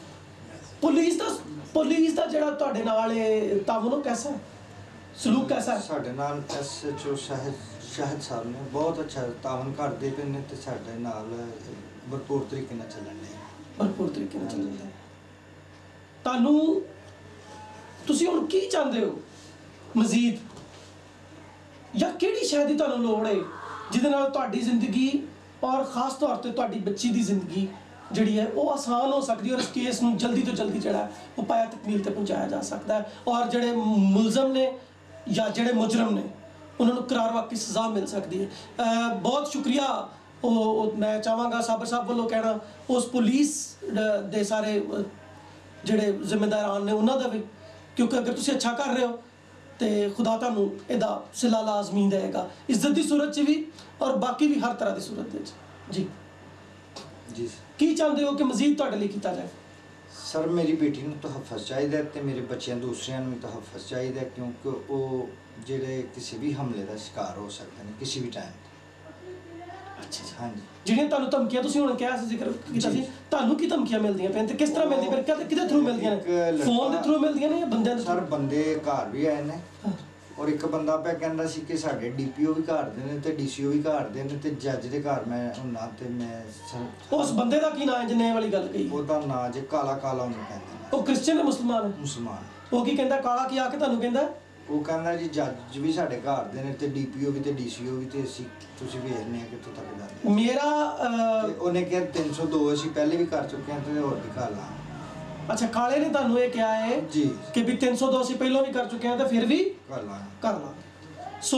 ਪੁਲਿਸ ਦਾ ਜਿਹੜਾ ਤੁਹਾਡੇ ਨਾਲ ਇਹ ਤਾਵਨ ਕੈਸਾ ਹੈ, ਸਲੂਕ ਕੈਸਾ ਹੈ? ਸਾਡੇ ਨਾਲ SHO ਸ਼ਾਹਿਦ ਸਾਹਿਬ ਨੇ ਬਹੁਤ ਅੱਛਾ ਤਾਵਨ ਕਰਦੇ ਪਏ ਨੇ, ਤੇ ਸਾਡੇ ਨਾਲ ਭਰਪੂਰ ਤਰੀਕੇ ਨਾਲ ਚੱਲਣ ਦੇ। ਭਰਪੂਰ ਤਰੀਕੇ ਨਾਲ ਚੱਲਣ ਦੇ। ਤੁਹਾਨੂੰ ਤੁਸੀਂ ਹੁਣ ਕੀ ਚਾਹੁੰਦੇ ਹੋ ਮਜ਼ੀਦ, ਜਾਂ ਕਿਹੜੀ ਸ਼ੈ ਦੀ ਤੁਹਾਨੂੰ ਲੋੜ ਹੈ ਜਿਹਦੇ ਨਾਲ ਤੁਹਾਡੀ ਜ਼ਿੰਦਗੀ ਔਰ ਖਾਸ ਤੌਰ ਤੇ ਤੁਹਾਡੀ ਬੱਚੀ ਦੀ ਜ਼ਿੰਦਗੀ ਜਿਹੜੀ ਹੈ ਉਹ ਆਸਾਨ ਹੋ ਸਕਦੀ ਹੈ, ਔਰ ਇਸ ਕੇਸ ਨੂੰ ਜਲਦੀ ਤੋਂ ਜਲਦੀ ਜਿਹੜਾ ਉਹ ਪਾਇਆ ਤਕਮੀਲ ਤੇ ਪਹੁੰਚਾਇਆ ਜਾ ਸਕਦਾ ਹੈ, ਔਰ ਜਿਹੜੇ ਮੁਲਜ਼ਮ ਨੇ ਜਾਂ ਜਿਹੜੇ ਮੁਜਰਮ ਨੇ ਉਹਨਾਂ ਨੂੰ ਕਰਾਰ ਵਾਕਈ ਸਜ਼ਾ ਮਿਲ ਸਕਦੀ ਹੈ। ਬਹੁਤ ਸ਼ੁਕਰੀਆ ਉਹ ਮੈਂ ਚਾਹਾਂਗਾ ਸਾਬਰ ਸਾਹਿਬ ਵੱਲੋਂ ਕਹਿਣਾ ਉਸ ਪੁਲਿਸ ਦੇ ਸਾਰੇ ਜਿਹੜੇ ਜ਼ਿੰਮੇਦਾਰਾਨ ਨੇ ਉਹਨਾਂ ਦਾ ਵੀ, ਕਿਉਂਕਿ ਅਗਰ ਤੁਸੀਂ ਅੱਛਾ ਕਰ ਰਹੇ ਹੋ ਤੇ ਖੁਦਾ ਤੁਹਾਨੂੰ ਇਹਦਾ ਸਿਲਾ ਲਾਜ਼ਮੀ ਦੇਗਾ, ਇੱਜ਼ਤ ਦੀ ਸੂਰਤ 'ਚ ਵੀ ਔਰ ਬਾਕੀ ਵੀ ਹਰ ਤਰ੍ਹਾਂ ਦੀ ਸੂਰਤ ਵਿੱਚ। ਜੀ ਜੀ ਕੀ ਚਾਹੁੰਦੇ ਹੋ ਕਿ ਮਜ਼ੀਦ ਤੁਹਾਡੇ ਲਈ ਕੀਤਾ ਜਾਏ? ਸਰ ਮੇਰੀ ਬੇਟੀ ਨੂੰ ਤਹੱਫਜ਼ ਚਾਹੀਦਾ ਤੇ ਮੇਰੇ ਬੱਚਿਆਂ ਦੂਸਰਿਆਂ ਨੂੰ ਵੀ ਤਹੱਫਜ਼ ਚਾਹੀਦਾ, ਕਿਉਂਕਿ ਉਹ ਜਿਹੜੇ ਕਿਸੇ ਵੀ ਹਮਲੇ ਦਾ ਸ਼ਿਕਾਰ ਹੋ ਸਕਦੇ ਨੇ ਕਿਸੇ ਵੀ ਟਾਈਮ। ਅੱਛਾ ਜੀ। ਹਾਂਜੀ। ਜਿਹੜੀਆਂ ਤੁਹਾਨੂੰ ਧਮਕੀਆਂ ਤੁਸੀਂ ਹੁਣ ਕਿਹਾ ਸੀ, ਜ਼ਿਕਰ ਕੀਤਾ ਸੀ, ਤੁਹਾਨੂੰ ਕੀ ਧਮਕੀਆਂ ਮਿਲਦੀਆਂ ਪੈਣ ਤੇ ਕਿਸ ਤਰ੍ਹਾਂ ਮਿਲਦੀਆਂ ਪੈਣ, ਕਿਹਦੇ ਥਰੂ ਮਿਲਦੀਆਂ ਨੇ? ਫੋਨ ਦੇ ਥਰੂ ਮਿਲਦੀਆਂ ਨੇ ਜਾਂ ਬੰਦਿਆਂ ਦੇ? ਸਰ ਬੰਦੇ ਘਰ ਵੀ ਆਏ ਨੇ, ਔਰ ਇੱਕ ਬੰਦਾ ਪਿਆ ਕਹਿੰਦਾ ਸੀ ਕਿ ਸਾਡੇ ਡੀਪੀਓ ਵੀ ਘਰ ਦੇ ਨੇ ਤੇ ਡੀਸੀਓ ਵੀ ਘਰ ਦੇ ਨੇ ਤੇ ਜੱਜ ਦੇ ਘਰ ਮੈਂ ਹੁੰਨਾ ਤੇ ਮੈਂ ਉਸ ਬੰਦੇ ਦਾ ਕੀ ਨਾਂ ਹੈ ਜਿਹਨੇ ਇਹ ਵਾਲੀ ਗੱਲ ਕਹੀ? ਉਹਦਾ ਨਾਂ ਜੇ ਕਾਲਾ ਕਾਲਾ ਉਹਨੂੰ ਕਹਿੰਦੇ ਨੇ। ਉਹ ਕ੍ਰਿਸਚੀਅਨ ਹੈ ਮੁਸਲਮਾਨ ਹੈ? ਮੁਸਲਮਾਨ। ਉਹ ਕੀ ਕਹਿੰਦਾ ਕਾਲਾ ਕੀ ਆ ਕੇ ਤੁਹਾਨੂੰ ਕਹਿੰਦਾ? ਉਹ ਕਹਿੰਦਾ ਜੀ ਜੱਜ ਵੀ ਸਾਡੇ ਘਰ ਦੇ ਨੇ ਤੇ ਡੀਪੀਓ ਵੀ ਤੇ ਡੀਸੀਓ ਵੀ ਤੇ ਅਸੀਂ ਤੁਸੀਂ ਵੇਖਦੇ ਆ ਕਿੱਥੋਂ ਤੱਕ ਜਾਂਦੇ। ਮੇਰਾ ਤੇ ਉਹਨੇ ਕਿਹਾ 302 ਅਸੀਂ ਪਹਿਲੇ ਵੀ ਕਰ ਚੁੱਕੇ ਹਾਂ ਤੇ ਹੋਰ ਵੀ ਕਰ ਲਾਂ। ਅੱਛਾ, ਕਾਲੇ ਨੇ ਤੁਹਾਨੂੰ ਇਹ ਕਿਹਾ ਹੈ ਜੀ ਕਿ ਵੀ 302 ਅਸੀਂ ਪਹਿਲਾਂ ਵੀ ਕਰ ਚੁੱਕੇ ਹਾਂ ਤੇ ਫਿਰ ਵੀ ਕਰ ਲਾਂ। ਸੋ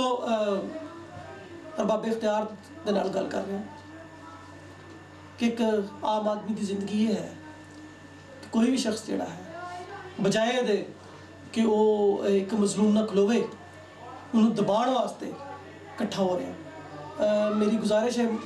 ਅਰਬਾਬ ਇਖਤਿਆਰ ਦੇ ਨਾਲ ਗੱਲ ਕਰ ਰਹੇ ਹਾਂ ਕਿ ਇੱਕ ਆਮ ਆਦਮੀ ਦੀ ਜ਼ਿੰਦਗੀ ਇਹ ਹੈ ਕਿ ਕੋਈ ਵੀ ਸ਼ਖਸ ਜਿਹੜਾ ਹੈ ਬਜਾਏ ਇਹਦੇ ਕਿ ਉਹ ਇੱਕ ਮਜ਼ਲੂਮ ਨਾਲ ਖਲੋਵੇ, ਉਹਨੂੰ ਦਬਾਉਣ ਵਾਸਤੇ ਇਕੱਠਾ ਹੋ ਰਿਹਾ। ਮੇਰੀ ਗੁਜ਼ਾਰਿਸ਼ ਹੈ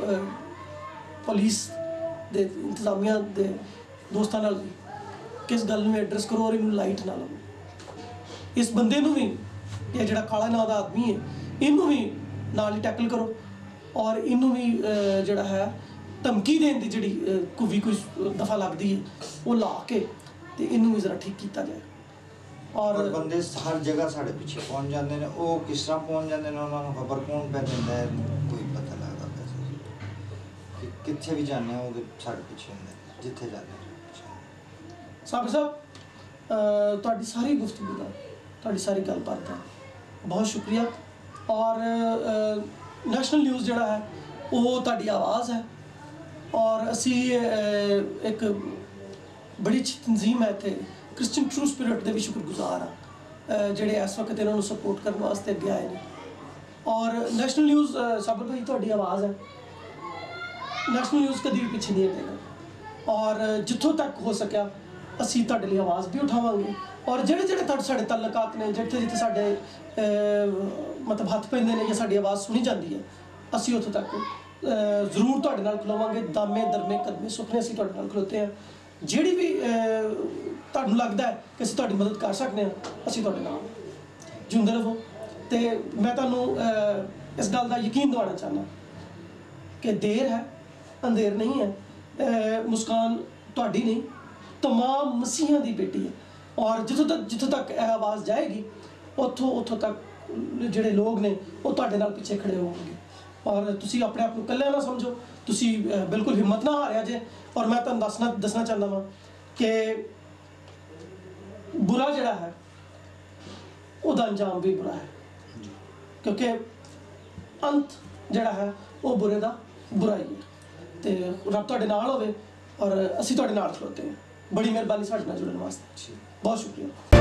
ਪੁਲਿਸ ਦੇ ਇੰਤਜ਼ਾਮੀਆਂ ਦੇ ਦੋਸਤਾਂ ਨਾਲ ਵੀ ਕਿ ਇਸ ਗੱਲ ਨੂੰ ਐਡਰੈਸ ਕਰੋ ਔਰ ਇਹਨੂੰ ਲਾਈਟ ਨਾ ਲਵੋ। ਇਸ ਬੰਦੇ ਨੂੰ ਵੀ, ਇਹ ਜਿਹੜਾ ਕਾਲਾ ਨਾਂ ਦਾ ਆਦਮੀ ਹੈ, ਇਹਨੂੰ ਵੀ ਨਾਲ ਹੀ ਟੈਕਲ ਕਰੋ ਔਰ ਇਹਨੂੰ ਵੀ ਜਿਹੜਾ ਹੈ ਧਮਕੀ ਦੇਣ ਦੀ ਜਿਹੜੀ ਕੋਈ ਦਫਾ ਲੱਗਦੀ ਹੈ ਉਹ ਲਾ ਕੇ ਤੇ ਇਹਨੂੰ ਵੀ ਜ਼ਰਾ ਠੀਕ ਕੀਤਾ ਜਾਏ। ਔਰ ਬੰਦੇ ਹਰ ਜਗ੍ਹਾ ਸਾਡੇ ਪਿੱਛੇ ਪਹੁੰਚ ਜਾਂਦੇ ਨੇ। ਉਹ ਕਿਸ ਤਰ੍ਹਾਂ ਪਹੁੰਚ ਜਾਂਦੇ ਨੇ, ਉਹਨਾਂ ਨੂੰ ਖਬਰ ਕੌਣ ਪੈ ਦਿੰਦਾ ਹੈ, ਕੋਈ ਪਤਾ ਲੱਗਦਾ ਕਿ ਕਿੱਥੇ ਵੀ ਜਾਂਦੇ ਆ ਉਹਦੇ ਸਾਡੇ ਪਿੱਛੇ ਹੁੰਦੇ ਨੇ, ਜਿੱਥੇ ਜਾਂਦੇ ਸਾਬਰ ਸਾਹਿਬ ਤੁਹਾਡੀ ਸਾਰੀ ਗੁਫ਼ਤਗੂ ਦਾ, ਤੁਹਾਡੀ ਸਾਰੀ ਗੱਲਬਾਤ ਦਾ ਬਹੁਤ ਸ਼ੁਕਰੀਆ। ਔਰ ਨੈਸ਼ਨਲ ਨਿਊਜ਼ ਜਿਹੜਾ ਹੈ ਉਹ ਤੁਹਾਡੀ ਆਵਾਜ਼ ਹੈ ਔਰ ਅਸੀਂ ਇੱਕ ਬੜੀ ਅੱਛੀ ਤਨਜ਼ੀਮ ਹੈ ਇੱਥੇ ਕ੍ਰਿਸਚੀਅਨ ਟਰੂ ਸਪਿਰਿਟ ਦੇ ਵੀ ਸ਼ੁਕਰਗੁਜ਼ਾਰ ਹਾਂ ਜਿਹੜੇ ਇਸ ਵਕਤ ਇਹਨਾਂ ਨੂੰ ਸਪੋਰਟ ਕਰਨ ਵਾਸਤੇ ਅੱਗੇ ਆਏ ਨੇ। ਔਰ ਨੈਸ਼ਨਲ ਨਿਊਜ਼ ਸਾਬਰ ਭਾਈ ਤੁਹਾਡੀ ਆਵਾਜ਼ ਹੈ, ਨੈਸ਼ਨਲ ਨਿਊਜ਼ ਕਦੀ ਵੀ ਪਿੱਛੇ ਨਹੀਂ ਹਟੇਗਾ ਔਰ ਜਿੱਥੋਂ ਤੱਕ ਹੋ ਸਕਿਆ ਅਸੀਂ ਤੁਹਾਡੇ ਲਈ ਆਵਾਜ਼ ਵੀ ਉਠਾਵਾਂਗੇ ਔਰ ਜਿਹੜੇ ਸਾਡੇ ਤਾਲੁਕਾਤ ਨੇ, ਜਿੱਥੇ ਸਾਡੇ ਮਤਲਬ ਹੱਥ ਪੈਂਦੇ ਨੇ ਜਾਂ ਸਾਡੀ ਆਵਾਜ਼ ਸੁਣੀ ਜਾਂਦੀ ਹੈ, ਅਸੀਂ ਉੱਥੋਂ ਤੱਕ ਜ਼ਰੂਰ ਤੁਹਾਡੇ ਨਾਲ ਖਲੋਵਾਂਗੇ। ਦਾਮੇ ਦਰਮੇ ਕਦਮੇ ਸੁਪਨੇ ਅਸੀਂ ਤੁਹਾਡੇ ਨਾਲ ਖਲੋਤੇ ਹਾਂ। ਜਿਹੜੀ ਵੀ ਤੁਹਾਨੂੰ ਲੱਗਦਾ ਹੈ ਕਿ ਅਸੀਂ ਤੁਹਾਡੀ ਮਦਦ ਕਰ ਸਕਦੇ ਹਾਂ, ਅਸੀਂ ਤੁਹਾਡੇ ਨਾਲ ਜਿਉਂਦੇ ਰਹੋ। ਤੇ ਮੈਂ ਤੁਹਾਨੂੰ ਇਸ ਗੱਲ ਦਾ ਯਕੀਨ ਦਿਵਾਉਣਾ ਚਾਹੁੰਦਾ ਕਿ ਦੇਰ ਹੈ ਅੰਧੇਰ ਨਹੀਂ ਹੈ। ਮੁਸਕਾਨ ਤੁਹਾਡੀ ਨਹੀਂ, तमाम ਮਸੀਹਾਂ ਦੀ ਬੇਟੀ ਹੈ ਔਰ ਜਿੱਥੋਂ ਤੱਕ ਇਹ ਆਵਾਜ਼ ਜਾਏਗੀ ਉੱਥੋਂ ਤੱਕ ਜਿਹੜੇ ਲੋਕ ਨੇ ਉਹ ਤੁਹਾਡੇ ਨਾਲ ਪਿੱਛੇ ਖੜੇ ਹੋਣਗੇ। ਔਰ ਤੁਸੀਂ ਆਪਣੇ ਆਪ ਨੂੰ ਇਕੱਲੇ ਨਾ ਸਮਝੋ, ਤੁਸੀਂ ਬਿਲਕੁਲ ਹਿੰਮਤ ਨਾ ਹਾਰਿਆ ਜੇ। ਔਰ ਮੈਂ ਤੁਹਾਨੂੰ ਦੱਸਣਾ ਚਾਹੁੰਦਾ ਵਾਂ ਕਿ ਬੁਰਾ ਜਿਹੜਾ ਹੈ ਉਹਦਾ ਅੰਜਾਮ ਵੀ ਬੁਰਾ ਹੈ, ਕਿਉਂਕਿ ਅੰਤ ਜਿਹੜਾ ਹੈ ਉਹ ਬੁਰੇ ਦਾ ਬੁਰਾ ਹੀ ਹੈ। ਤੇ ਰੱਬ ਤੁਹਾਡੇ ਨਾਲ ਹੋਵੇ ਔਰ ਅਸੀਂ ਤੁਹਾਡੇ ਨਾਲ ਖਲੋਤੇ ਹਾਂ। ਬੜੀ ਮਿਹਰਬਾਨੀ ਸਾਡੇ ਨਾਲ ਜੁੜਨ ਵਾਸਤੇ, ਬਹੁਤ ਸ਼ੁਕਰੀਆ।